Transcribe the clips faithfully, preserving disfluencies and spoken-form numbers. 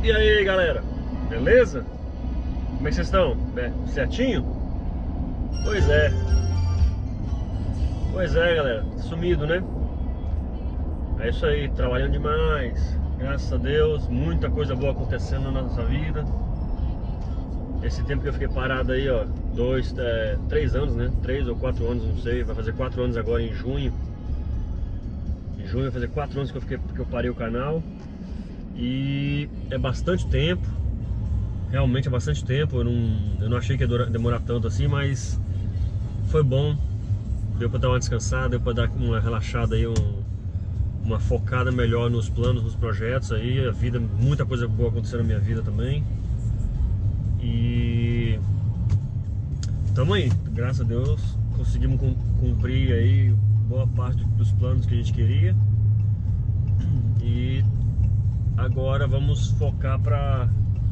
E aí, galera, beleza? Como é que vocês estão? É, certinho? Pois é. Pois é, galera, sumido, né? É isso aí, trabalhando demais. Graças a Deus, muita coisa boa acontecendo na nossa vida. Esse tempo que eu fiquei parado aí, ó, dois, é, três anos, né? Três ou quatro anos, não sei. Vai fazer quatro anos agora em junho. Em junho vai fazer quatro anos que eu fiquei, que eu parei o canal. E é bastante tempo. Realmente é bastante tempo. Eu não, eu não achei que ia demorar tanto assim, mas foi bom. Deu pra dar uma descansada, deu pra dar uma relaxada aí, um, uma focada melhor nos planos, nos projetos aí. A vida, muita coisa boa acontecendo na minha vida também. E tamo aí, graças a Deus, conseguimos cumprir aí boa parte dos planos que a gente queria. E agora vamos focar para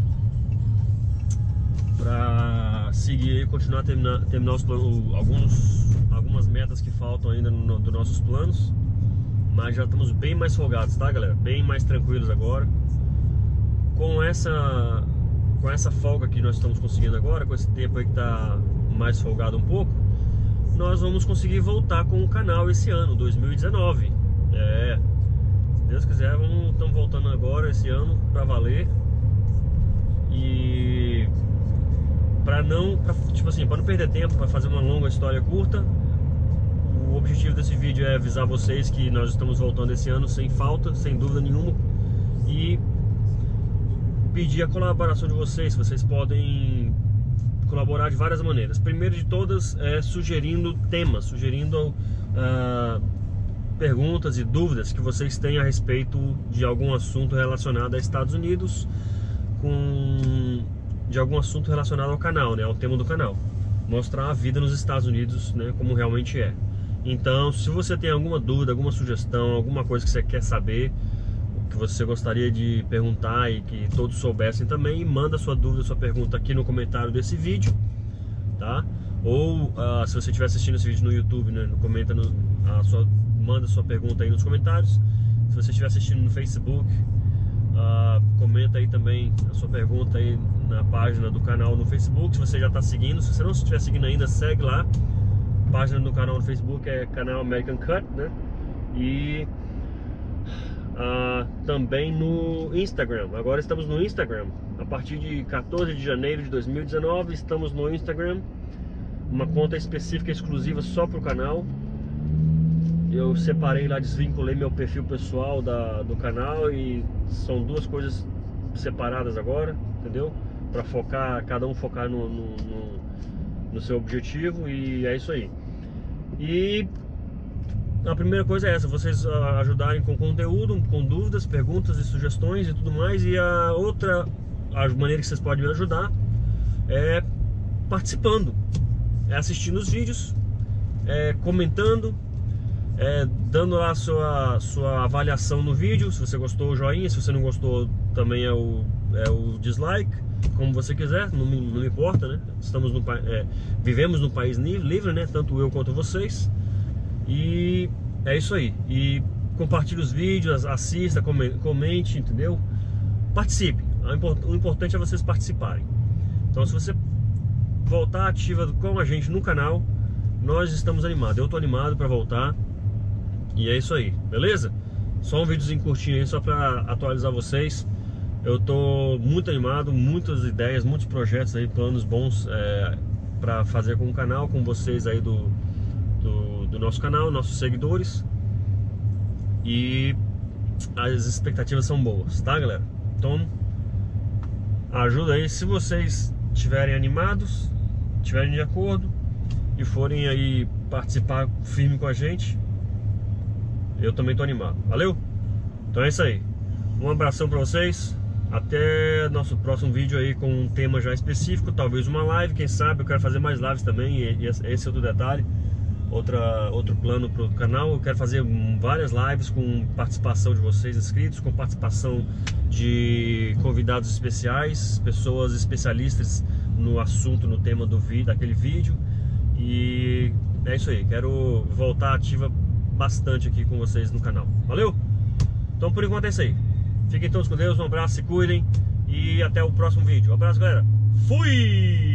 para seguir e continuar a terminar, terminar os planos, alguns, algumas metas que faltam ainda no, dos nossos planos. Mas já estamos bem mais folgados, tá, galera? Bem mais tranquilos agora. Com essa com essa folga que nós estamos conseguindo agora, com esse tempo aí que tá mais folgado um pouco, nós vamos conseguir voltar com o canal esse ano, dois mil e dezenove. É, se Deus quiser, vamos, estamos voltando agora esse ano pra valer. E para não, pra, tipo assim, para não perder tempo, para fazer uma longa história curta, o objetivo desse vídeo é avisar vocês que nós estamos voltando esse ano sem falta, sem dúvida nenhuma, e pedir a colaboração de vocês. Vocês podem colaborar de várias maneiras. Primeiro de todas é sugerindo temas, sugerindo uh, perguntas e dúvidas que vocês têm a respeito de algum assunto relacionado a Estados Unidos, com de algum assunto relacionado ao canal, né, ao tema do canal, mostrar a vida nos Estados Unidos, né, como realmente é. Então, se você tem alguma dúvida, alguma sugestão, alguma coisa que você quer saber, que você gostaria de perguntar e que todos soubessem também, manda sua dúvida, sua pergunta aqui no comentário desse vídeo, tá? Ou uh, se você estiver assistindo esse vídeo no YouTube, né, comenta no, a sua, manda sua pergunta aí nos comentários. Se você estiver assistindo no Facebook, uh, comenta aí também a sua pergunta aí na página do canal no Facebook. Se você já está seguindo, se você não estiver seguindo ainda, segue lá. A página do canal no Facebook é canal American Cut, né? E Uh, também no Instagram. Agora estamos no Instagram. A partir de quatorze de janeiro de dois mil e dezenove estamos no Instagram. Uma conta específica, exclusiva só para o canal. Eu separei lá, desvinculei meu perfil pessoal da, do canal, e são duas coisas separadas agora, entendeu? Para focar, cada um focar no, no, no, no seu objetivo. E é isso aí. E a primeira coisa é essa, vocês ajudarem com conteúdo, com dúvidas, perguntas e sugestões e tudo mais. E a outra a maneira que vocês podem me ajudar é participando, é assistindo os vídeos, é comentando, é dando lá a sua, sua avaliação no vídeo. Se você gostou, o joinha; se você não gostou, também é o, é o dislike, como você quiser, não me, não me importa, né? Estamos no, é, vivemos num país livre, né? Tanto eu quanto vocês. E é isso aí. E compartilhe os vídeos, assista, comente, entendeu? Participe. O importante é vocês participarem. Então, se você voltar ativa com a gente no canal, nós estamos animados. Eu tô animado para voltar. E é isso aí, beleza? Só um videozinho curtinho aí, só para atualizar vocês. Eu tô muito animado, muitas ideias, muitos projetos aí, planos bons é, para fazer com o canal, com vocês aí do Do, do nosso canal, nossos seguidores. E as expectativas são boas, tá, galera? Então ajuda aí. Se vocês estiverem animados, estiverem de acordo e forem aí participar firme com a gente, eu também tô animado. Valeu? Então é isso aí. Um abração pra vocês. Até nosso próximo vídeo aí, com um tema já específico. Talvez uma live, quem sabe. Eu quero fazer mais lives também, e esse é outro detalhe. Outra, outro plano para o canal. Eu quero fazer várias lives com participação de vocês inscritos, com participação de convidados especiais, pessoas especialistas no assunto, no tema do vídeo, daquele vídeo. E é isso aí, quero voltar ativa bastante aqui com vocês no canal. Valeu? Então por enquanto é isso aí. Fiquem todos com Deus, um abraço, se cuidem E até o próximo vídeo. Um abraço, galera. Fui!